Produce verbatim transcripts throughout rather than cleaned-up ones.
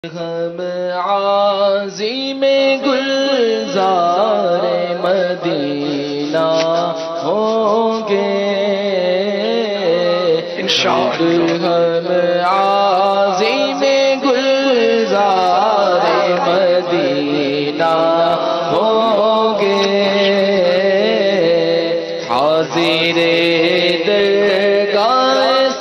ہم عظیم گلزار مدینہ ہوں گے انشاءاللہ۔ ہم عظیم گلزار مدینہ ہوں گے، حاضر درگاہ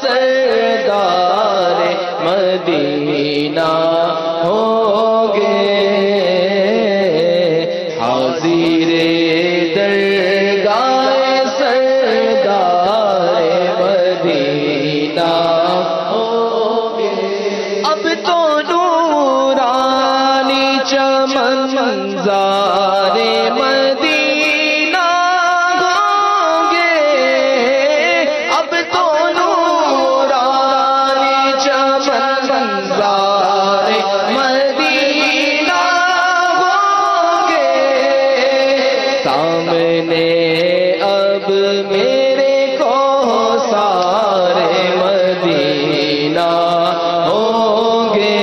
سردار مدینہ ہوں گے، حاضر درگاہ سردار مدینہ ہوں گے۔ اب تو نورانی چمن منظار مدینہ ہوں گے، اب تو نورانی چمن منظار مدینہ ہوں گے، سامنے اب میرے کو سارے مدینہ ہوں گے،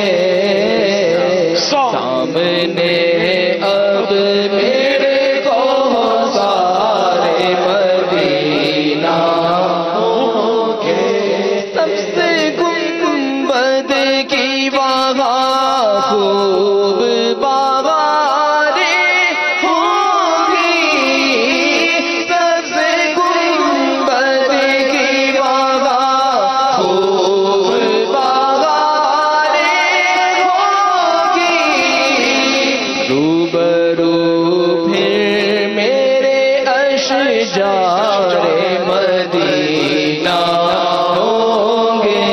سامنے اب میرے کو سارے مدینہ ہوں گے۔ سب سے گنبد کی وہاں خوب بہاریں ہوں گی، سب سے گنبد کی وہاں خوب بہاریں ہوں گی، روبرو پھر میرے اشجار مدینہ ہوں گے،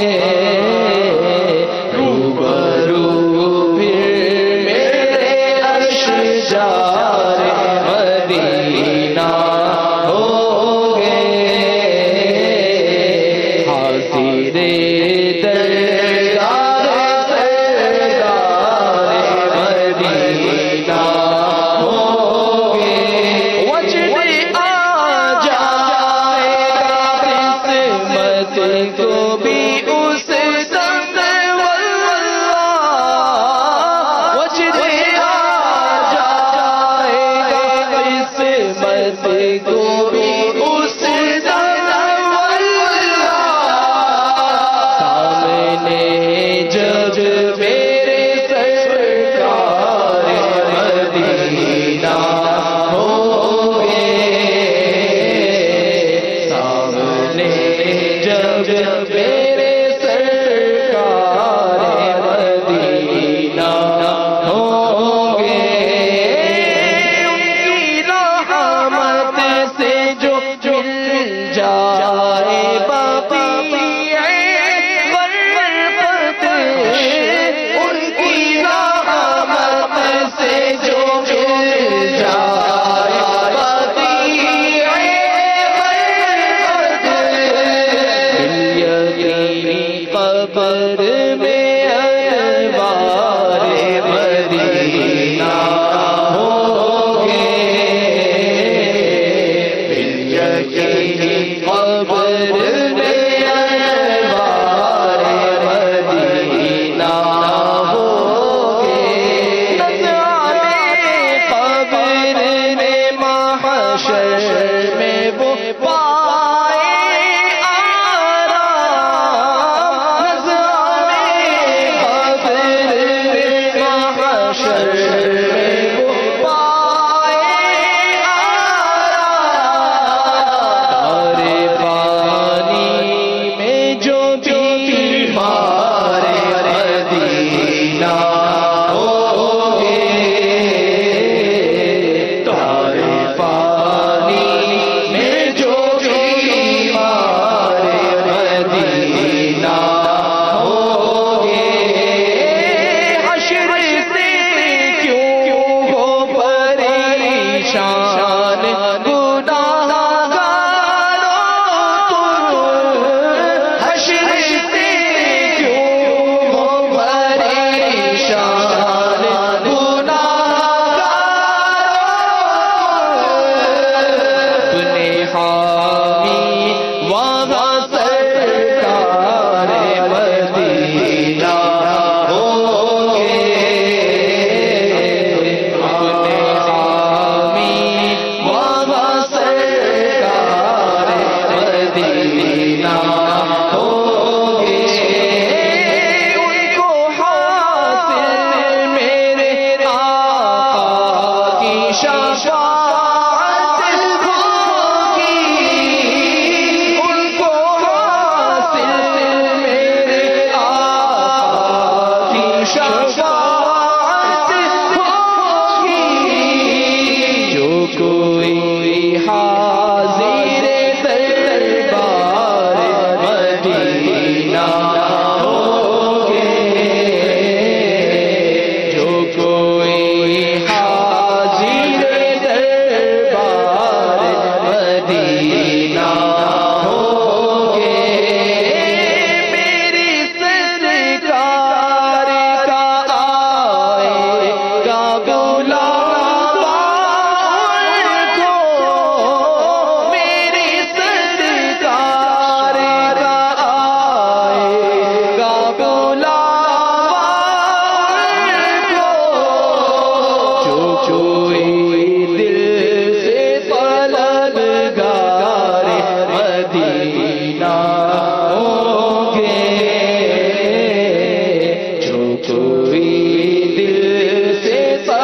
روبرو پھر میرے اشجار مدینہ ہوں گے، حاضر درگاہ سردار مدینہ ہوں گے، وجد شفاعت ہوگی جو کوئی حاضر دربار مدینہ ہوگے جو کوئی حاضر دربار مدینہ ہوگے میری سرکار کا آئے گا بلاوا کو میری سرکار کا آئے گا بلاوا کو جو کوئی دل سے طلبگار مدینہ ہوگے جو کوئی دل سے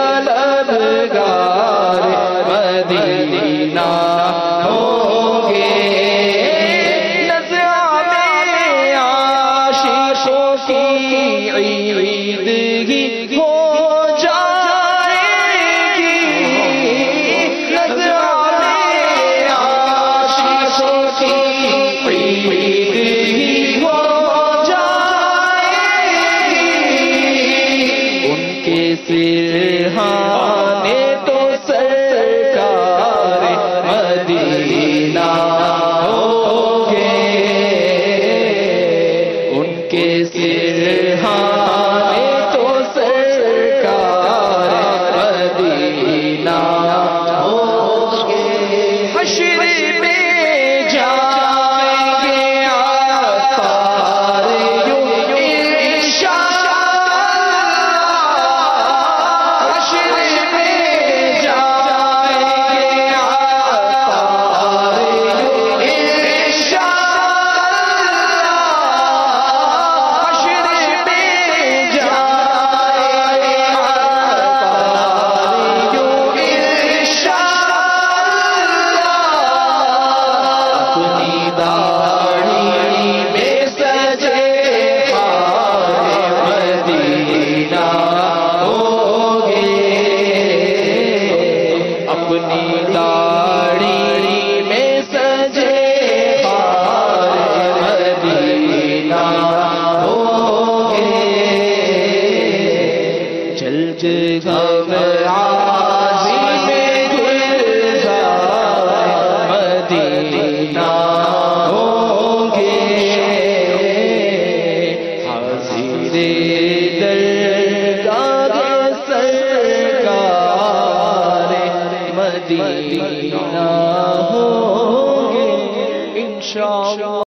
طلبگار مدینہ ہوگے نظرانے عاشقوں کی عید ہی ہو جائے گی نظرانے عاشقوں کی عید ہی ہو جائے گی ان کے سرہانے تو سرکار مدینہ ہوگے ان کے سرہانے تو سرکار مدینہ ہوگے حشر میں جائیں گے عطار یوں انشاءاللہ حشر میں جائیں گے عطار یوں انشاءاللہ حشر میں جائیں گے عطار یوں انشاءاللہ اپنی داڑھی میں سجے خار مدینہ ہوگے اپنی داڑھی میں سجے خار مدینہ ہوگے جلد غم عازم گلزار مدینہ ہوگے حاضر درگاہ سرکار مدینہ ہوگے انشاءاللہ.